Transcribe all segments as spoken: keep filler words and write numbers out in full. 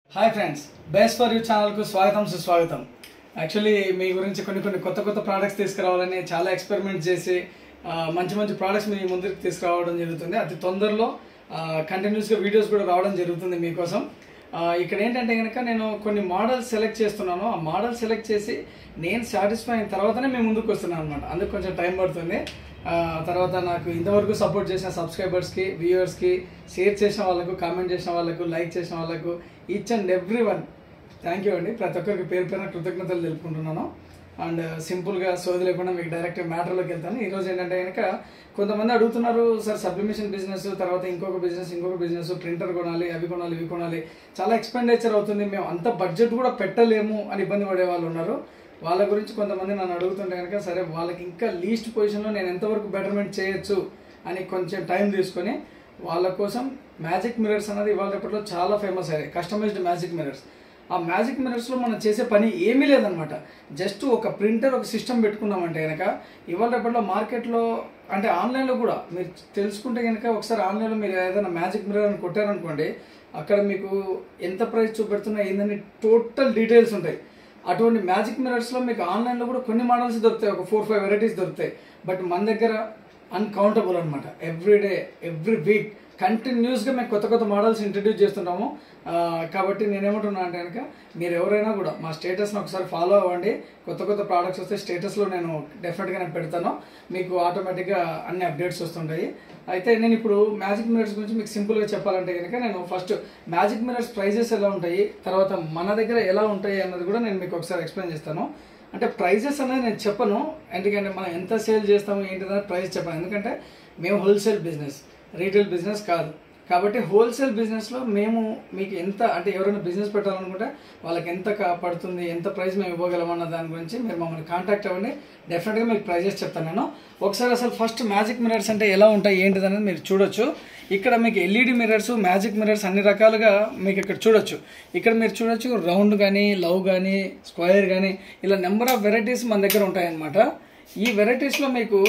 Hi friends, best for you ఛానల్కు స్వాగతం సుస్వాగతం. యాక్చువల్లీ మీ గురించి కొన్ని కొన్ని కొత్త కొత్త ప్రోడక్ట్స్ తీసుకురావాలని చాలా ఎక్స్పెరిమెంట్ చేసి మంచి మంచి ప్రోడక్ట్స్ మీ ముందుకు తీసుకురావడం జరుగుతుంది. అతి తొందరలో కంటిన్యూస్గా వీడియోస్ కూడా రావడం జరుగుతుంది మీకోసం. ఇక్కడ ఏంటంటే కనుక నేను కొన్ని మోడల్స్ సెలెక్ట్ చేస్తున్నాను. ఆ మోడల్ సెలెక్ట్ చేసి నేను సాటిస్ఫై అయిన తర్వాతనే మేము ముందుకు వస్తున్నాను అనమాట. అందుకు కొంచెం టైం పడుతుంది. తర్వాత నాకు ఇంతవరకు సపోర్ట్ చేసిన సబ్స్క్రైబర్స్కి, వ్యూవర్స్కి, షేర్ చేసిన వాళ్ళకు, కామెంట్ చేసిన వాళ్ళకు, లైక్ చేసిన వాళ్ళకు, each and every one thank you అండి. ప్రతి ఒక్కరికి పేరు పేరున కృతజ్ఞతలు తెలుపుకుంటున్నాను. అండ్ సింపుల్గా సోది లేకుండా మీకు డైరెక్ట్ మ్యాటర్లోకి వెళ్తాను. ఈరోజు ఏంటంటే కనుక కొంతమంది అడుగుతున్నారు, సార్ సబ్లిమేషన్ బిజినెస్, తర్వాత ఇంకొక బిజినెస్ ఇంకొక బిజినెస్ ప్రింటర్ కొనాలి, అవి కొనాలి, ఇవి కొనాలి, చాలా ఎక్స్పెండిచర్ అవుతుంది, మేము అంత బడ్జెట్ కూడా పెట్టలేము అని ఇబ్బంది పడే వాళ్ళు ఉన్నారు. వాళ్ళ గురించి కొంతమంది నన్ను అడుగుతుంటే కనుక సరే వాళ్ళకి ఇంకా లీస్ట్ పొజిషన్లో నేను ఎంతవరకు బెటర్మెంట్ చేయొచ్చు అని కొంచెం టైం తీసుకొని వాళ్ళ కోసం మ్యాజిక్ మిర్రర్స్ అనేది ఇవాళ రేపట్లో చాలా ఫేమస్ అయ్యాయి. Customized magic mirrors. ఆ మ్యాజిక్ మిర్రర్స్లో మనం చేసే పని ఏమీ లేదనమాట. జస్ట్ ఒక ప్రింటర్, ఒక సిస్టమ్ పెట్టుకున్నామంటే కనుక ఇవాళ రేపట్లో మార్కెట్లో అంటే ఆన్లైన్లో కూడా మీరు తెలుసుకుంటే కనుక ఒకసారి ఆన్లైన్లో మీరు ఏదైనా మ్యాజిక్ మిర్రర్ అని కొట్టారనుకోండి, అక్కడ మీకు ఎంత ప్రైస్ చూపెడుతున్నా ఏందని టోటల్ డీటెయిల్స్ ఉంటాయి. అటువంటి మ్యాజిక్ మిర్రర్స్లో మీకు ఆన్లైన్లో కూడా కొన్ని మోడల్స్ దొరుకుతాయి, ఒక ఫోర్ ఫైవ్ వెరైటీస్ దొరుకుతాయి. బట్ మన దగ్గర అన్కౌంటబుల్ అనమాట. ఎవ్రీ డే ఎవ్రీ వీక్ కంటిన్యూస్గా మేము కొత్త కొత్త మోడల్స్ ఇంట్రడ్యూస్ చేస్తుంటాము. కాబట్టి నేనేమంటున్నా అంటే కనుక మీరు ఎవరైనా కూడా మా స్టేటస్ని ఒకసారి ఫాలో అవ్వండి. కొత్త కొత్త ప్రోడక్ట్స్ వస్తే స్టేటస్లో నేను డెఫినెట్గా నేను పెడతాను, మీకు ఆటోమేటిక్గా అన్ని అప్డేట్స్ వస్తుంటాయి. అయితే నేను ఇప్పుడు మ్యాజిక్ మిర్రర్స్ గురించి మీకు సింపుల్గా చెప్పాలంటే కనుక నేను ఫస్ట్ మ్యాజిక్ మిర్రర్స్ ప్రైజెస్ ఎలా ఉంటాయి, తర్వాత మన దగ్గర ఎలా ఉంటాయి అన్నది కూడా నేను మీకు ఒకసారి ఎక్స్ప్లెయిన్ చేస్తాను. అంటే ప్రైజెస్ అనేది నేను చెప్పను, ఎందుకంటే మనం ఎంత సేల్ చేస్తాము ఏంటిదని ప్రైస్ చెప్పాను. ఎందుకంటే మేము హోల్సేల్ బిజినెస్, రీటైల్ బిజినెస్ కాదు. కాబట్టి హోల్సేల్ బిజినెస్లో మేము మీకు ఎంత అంటే ఎవరైనా బిజినెస్ పెట్టాలనుకుంటే వాళ్ళకి ఎంత పడుతుంది, ఎంత ప్రైస్ మేము ఇవ్వగలమన్న దాని గురించి మీరు మమ్మల్ని కాంటాక్ట్ అవ్వండి. డెఫినెట్గా మీకు ప్రైజెస్ చెప్తాను నేను. ఒకసారి అసలు ఫస్ట్ మ్యాజిక్ మిర్రర్స్ అంటే ఎలా ఉంటాయి ఏంటిది అనేది మీరు చూడొచ్చు. ఇక్కడ మీకు ఎల్ఈడి మిర్రర్స్, మ్యాజిక్ మిర్రర్స్ అన్ని రకాలుగా మీకు ఇక్కడ చూడొచ్చు. ఇక్కడ మీరు చూడొచ్చు రౌండ్ కానీ, లవ్ కానీ, స్క్వేర్ కానీ, ఇలా నెంబర్ ఆఫ్ వెరైటీస్ మన దగ్గర ఉంటాయన్నమాట. ఈ వెరైటీస్లో మీకు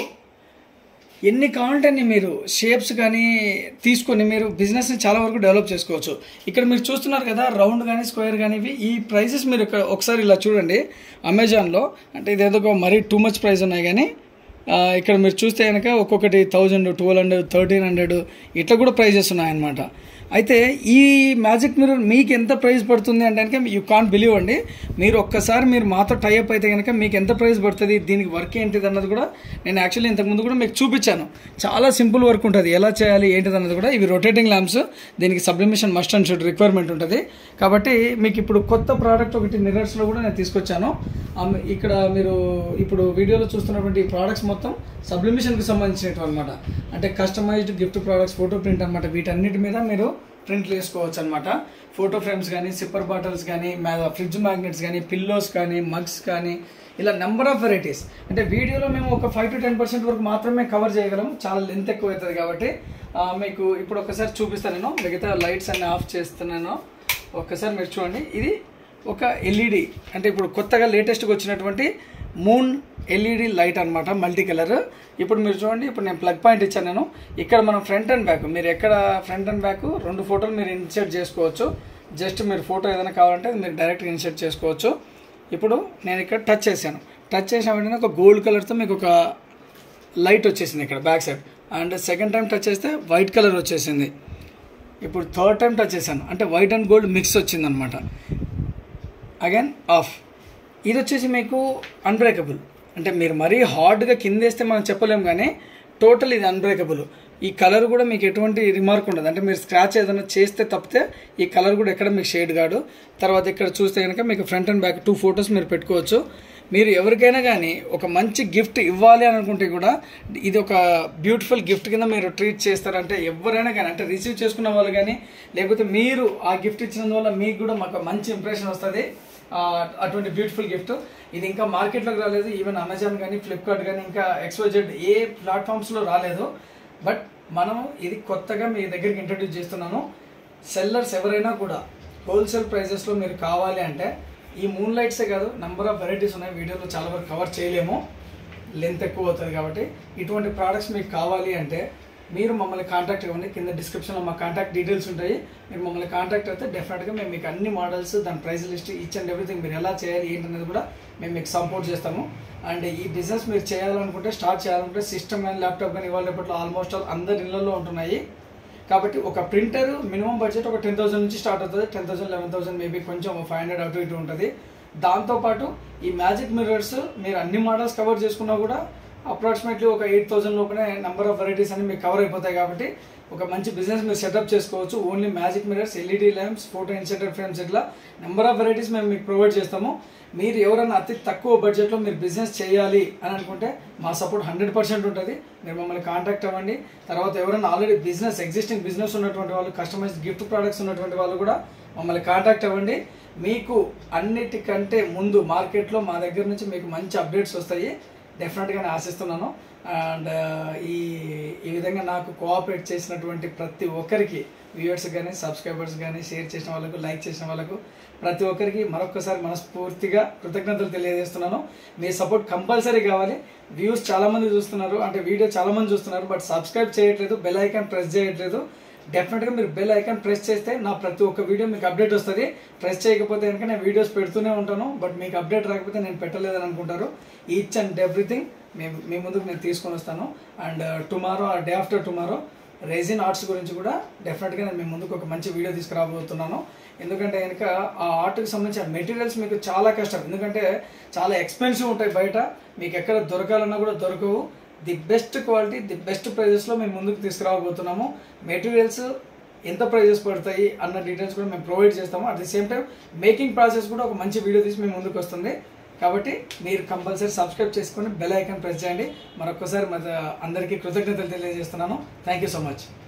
ఎన్ని కావాలంటే మీరు షేప్స్ కానీ తీసుకొని మీరు బిజినెస్ని చాలా వరకు డెవలప్ చేసుకోవచ్చు. ఇక్కడ మీరు చూస్తున్నారు కదా రౌండ్ కానీ, స్క్వేర్ కానీ, ఇవి ఈ ప్రైజెస్ మీరు ఒకసారి ఇలా చూడండి. అమెజాన్లో అంటే ఇదేదో మరీ టూ మచ్ ప్రైస్ ఉన్నాయి, కానీ ఇక్కడ మీరు చూస్తే కనుక ఒక్కొక్కటి thousand, twelve hundred, thirteen hundred ఇట్లా కూడా ప్రైజెస్ ఉన్నాయన్నమాట. అయితే ఈ మ్యాజిక్ మిర్రర్ మీకు ఎంత ప్రైస్ పడుతుంది అంటే కనుక యూ కాంట్ బిలీవ్ అండి. మీరు ఒక్కసారి మీరు మాతో టైఅప్ అయితే కనుక మీకు ఎంత ప్రైస్ పడుతుంది, దీనికి వర్క్ ఏంటిది అన్నది కూడా నేను యాక్చువల్లీ ఇంతకుముందు కూడా మీకు చూపించాను. చాలా సింపుల్ వర్క్ ఉంటుంది, ఎలా చేయాలి ఏంటిది అన్నది కూడా. ఇవి రొటేటింగ్ ల్యాంప్స్, దీనికి sublimation must and should requirement ఉంటుంది. కాబట్టి మీకు ఇప్పుడు కొత్త ప్రోడక్ట్ ఒకటి మిర్రర్స్లో కూడా నేను తీసుకొచ్చాను. ఇక్కడ మీరు ఇప్పుడు వీడియోలో చూస్తున్నటువంటి ఈ ప్రోడక్ట్స్ మొత్తం సబ్లిమేషన్కి సంబంధించినవి అనమాట. అంటే customized gift products, photo print అనమాట. వీటన్నిటి మీద మీరు ప్రింట్లు వేసుకోవచ్చు అనమాట. ఫోటో ఫ్రేమ్స్ కానీ, సిప్పర్ బాటిల్స్ కానీ, ఫ్రిడ్జ్ మ్యాగ్నెట్స్ కానీ, పిల్లోస్ కానీ, మగ్స్ కానీ, ఇలా నెంబర్ ఆఫ్ వెరైటీస్. అంటే వీడియోలో మేము ఒక ఫైవ్ టు టెన్ పర్సెంట్ వరకు మాత్రమే కవర్ చేయగలం, చాలా లెంత్ ఎక్కువ అవుతుంది. కాబట్టి మీకు ఇప్పుడు ఒకసారి చూపిస్తాను. నేను మిగతా లైట్స్ అన్ని ఆఫ్ చేస్తున్నాను. ఒక్కసారి మీరు చూడండి. ఇది ఒక ఎల్ఈడి అంటే ఇప్పుడు కొత్తగా లేటెస్ట్గా వచ్చినటువంటి మూన్ ఎల్ఈడి లైట్ అనమాట, మల్టీ కలర్. ఇప్పుడు మీరు చూడండి, ఇప్పుడు నేను ప్లగ్ పాయింట్ ఇచ్చాను నేను. ఇక్కడ మనం ఫ్రంట్ అండ్ బ్యాక్, మీరు ఎక్కడ ఫ్రంట్ అండ్ బ్యాక్ రెండు ఫోటోలు మీరు ఇన్సర్ట్ చేసుకోవచ్చు. జస్ట్ మీరు ఫోటో ఏదైనా కావాలంటే మీరు డైరెక్ట్గా ఇన్సర్ట్ చేసుకోవచ్చు. ఇప్పుడు నేను ఇక్కడ టచ్ చేశాను. టచ్ చేసిన వెంటనే ఒక గోల్డ్ కలర్తో మీకు ఒక లైట్ వచ్చేసింది ఇక్కడ back side. And second time touch చేస్తే వైట్ కలర్ వచ్చేసింది. ఇప్పుడు థర్డ్ టైం టచ్ చేశాను అంటే వైట్ అండ్ గోల్డ్ మిక్స్ వచ్చింది అనమాట. Again off. ఇది వచ్చేసి మీకు అన్బ్రేకబుల్. అంటే మీరు మరీ హార్డ్గా కింద వేస్తే మనం చెప్పలేము, కానీ టోటల్ ఇది అన్బ్రేకబుల్. ఈ కలర్ కూడా మీకు ఎటువంటి రిమార్క్ ఉండదు. అంటే మీరు స్క్రాచ్ ఏదైనా చేస్తే తప్పితే ఈ కలర్ కూడా ఎక్కడ మీకు షేడ్ కాదు. తర్వాత ఇక్కడ చూస్తే కనుక మీకు front and back two photos మీరు పెట్టుకోవచ్చు. మీరు ఎవరికైనా కానీ ఒక మంచి గిఫ్ట్ ఇవ్వాలి అని అనుకుంటే కూడా ఇది ఒక బ్యూటిఫుల్ గిఫ్ట్ కింద మీరు ట్రీట్ చేస్తారంటే ఎవరైనా కానీ, అంటే రిసీవ్ చేసుకున్న వాళ్ళు కానీ, లేకపోతే మీరు ఆ గిఫ్ట్ ఇచ్చినందువల్ల మీకు కూడా మాకు మంచి ఇంప్రెషన్ వస్తుంది. అటువంటి బ్యూటిఫుల్ గిఫ్ట్ ఇది ఇంకా మార్కెట్లోకి రాలేదు. ఈవెన్ అమెజాన్ కానీ, ఫ్లిప్కార్ట్ కానీ, ఇంకా ఎక్స్వైజెడ్ ఏ ప్లాట్ఫామ్స్లో రాలేదు. బట్ మనం ఇది కొత్తగా మీ దగ్గరికి ఇంట్రడ్యూస్ చేస్తున్నాను. సెల్లర్స్ ఎవరైనా కూడా హోల్సేల్ ప్రైజెస్లో మీరు కావాలి అంటే ఈ మూన్ లైట్సే కాదు, నెంబర్ ఆఫ్ వెరైటీస్ ఉన్నాయి. వీడియోలో చాలా వరకు కవర్ చేయలేము, లెంత్ ఎక్కువ అవుతుంది. కాబట్టి ఇటువంటి ప్రోడక్ట్స్ మీకు కావాలి అంటే మీరు మమ్మల్ని కాంటాక్ట్ అవ్వండి. కింద డిస్క్రిప్షన్లో మా కాంటాక్ట్ డీటెయిల్స్ ఉంటాయి. మీరు మమ్మల్ని కాంటాక్ట్ అయితే డెఫినెట్గా మేము మీకు అన్ని మోడల్స్, దాని price list, each and everything మీరు ఎలా చేయాలి ఏంటనేది కూడా మేము మీకు సపోర్ట్ చేస్తాము. అండ్ ఈ బిజినెస్ మీరు చేయాలనుకుంటే, స్టార్ట్ చేయాలనుకుంటే సిస్టమ్ కానీ ల్యాప్టాప్ కానీ ఇవాళ రేపట్లో ఆల్మోస్ట్ ఆల్ అందరి ఇళ్లలో ఉంటున్నాయి. కాబట్టి ఒక ప్రింటర్ మినిమం బడ్జెట్ ఒక టెన్ థౌసండ్ నుంచి స్టార్ట్ అవుతుంది. Ten thousand eleven thousand maybe కొంచెం ఫైవ్ హండ్రెడ్ అటు ఇటు ఉంటుంది. దాంతోపాటు ఈ మ్యాజిక్ మిర్రర్స్ మీరు అన్ని మోడల్స్ కవర్ చేసుకున్నా కూడా అప్రాక్సిమేట్లీ ఒక ఎయిట్ థౌసండ్ లోపలే నెంబర్ ఆఫ్ వెరైటీస్ అన్ని మీకు కవర్ అయిపోతాయి. కాబట్టి ఒక మంచి బిజినెస్ మీరు సెటప్ చేసుకోవచ్చు. Only magic mirrors, LED lamps, photo inserted frames, ఇట్లా నెంబర్ ఆఫ్ వెరైటీస్ మేము మీకు ప్రొవైడ్ చేస్తాము. మీరు ఎవరైనా అతి తక్కువ బడ్జెట్లో మీరు బిజినెస్ చేయాలి అని అనుకుంటే మా సపోర్ట్ హండ్రెడ్ పర్సెంట్ ఉంటుంది. మీరు మమ్మల్ని కాంటాక్ట్ అవ్వండి. తర్వాత ఎవరైనా ఆల్రెడీ బిజినెస్, ఎగ్జిస్టింగ్ బిజినెస్ ఉన్నటువంటి వాళ్ళు, కస్టమైజ్డ్ గిఫ్ట్ ప్రోడక్ట్స్ ఉన్నటువంటి వాళ్ళు కూడా మమ్మల్ని కాంటాక్ట్ అవ్వండి. మీకు అన్నిటికంటే ముందు మార్కెట్లో మా దగ్గర నుంచి మీకు మంచి అప్డేట్స్ వస్తాయి డెఫినెట్గా నేను ఆశిస్తున్నాను. అండ్ ఈ ఈ విధంగా నాకు కోఆపరేట్ చేసినటువంటి ప్రతి ఒక్కరికి, వ్యూవర్స్ కానీ, సబ్స్క్రైబర్స్ కానీ, షేర్ చేసిన వాళ్ళకు, లైక్ చేసిన వాళ్ళకు, ప్రతి ఒక్కరికి మరొకసారి మనస్ఫూర్తిగా కృతజ్ఞతలు తెలియజేస్తున్నాను. మీ సపోర్ట్ కంపల్సరీ కావాలి. వ్యూస్ చాలామంది చూస్తున్నారు, అంటే వీడియో చాలామంది చూస్తున్నారు, బట్ సబ్స్క్రైబ్ చేయట్లేదు, బెల్ ఐకాన్ ప్రెస్ చేయట్లేదు. డెఫినెట్గా మీరు బెల్ ఐకాన్ ప్రెస్ చేస్తే నా ప్రతి ఒక్క వీడియో మీకు అప్డేట్ వస్తుంది. ప్రెస్ చేయకపోతే కనుక నేను వీడియోస్ పెడుతూనే ఉంటాను, బట్ మీకు అప్డేట్ రాకపోతే నేను పెట్టలేదని అనుకుంటారు. ఈచ్ అండ్ ఎవ్రీథింగ్ మేము మీ ముందుకు నేను తీసుకొని వస్తాను. అండ్ టుమారో ఆ day after tomorrow resin arts గురించి కూడా డెఫినెట్గా నేను మీ ముందుకు ఒక మంచి వీడియో తీసుకురాబోతున్నాను. ఎందుకంటే కనుక ఆ ఆర్ట్కి సంబంధించిన మెటీరియల్స్ మీకు చాలా కష్టం, ఎందుకంటే చాలా ఎక్స్పెన్సివ్ ఉంటాయి బయట, మీకు ఎక్కడ దొరకాలన్నా కూడా దొరకవు. The best quality, the best ప్రైజెస్లో మేము ముందుకు తీసుకురాబోతున్నాము. మెటీరియల్స్ ఎంత ప్రైజెస్ పడతాయి అన్న డీటెయిల్స్ కూడా మేము ప్రొవైడ్ చేస్తాము. At the same time making process కూడా ఒక మంచి వీడియో తీసి మేము ముందుకు వస్తుంది. కాబట్టి మీరు కంపల్సరీ సబ్స్క్రైబ్ చేసుకొని బెల్ ఐకాన్ ప్రెస్ చేయండి. మరొకసారి మరి అందరికీ కృతజ్ఞతలు తెలియజేస్తున్నాను. Thank you so much.